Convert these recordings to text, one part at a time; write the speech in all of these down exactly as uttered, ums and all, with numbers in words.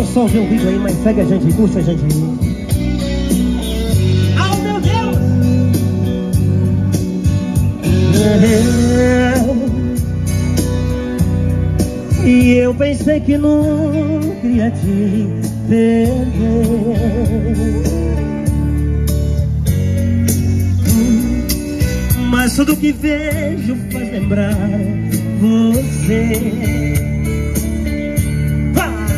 Não só vê o vídeo aí, mas segue a gente, curte a gente aí. Oh, meu Deus! É. E eu pensei que nunca ia te perder, mas tudo que vejo faz lembrar você. Ah!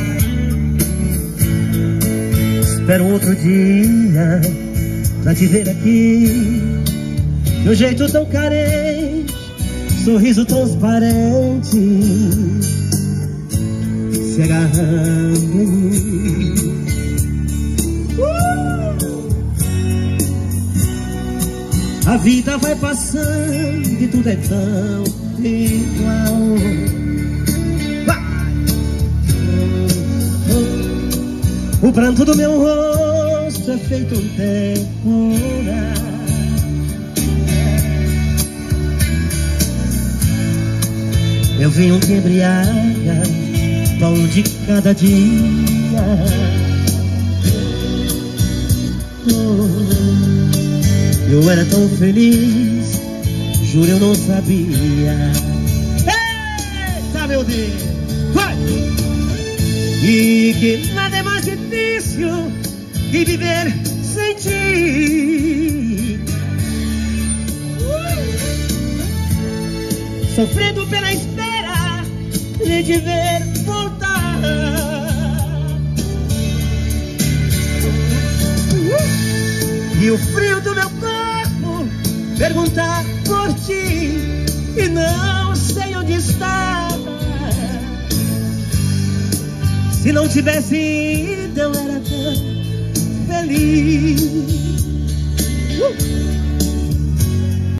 Espero outro dia pra te ver aqui, de um jeito tão carente, sorriso transparente, se agarrando em mim. Uh! A vida vai passando e tudo é tão igual. Ah! O pranto do meu rosto é feito um temporal. Eu venho que embriaga pão de cada dia. Oh, eu era tão feliz, juro eu não sabia. Eita, meu Deus! Vai! E que nada é mais difícil que viver sem ti. uh! Sofrendo pela espera de te ver voltar. uh! E o frio do meu corpo perguntar por ti e não sei onde está. Se não tivesse ido eu era tão feliz.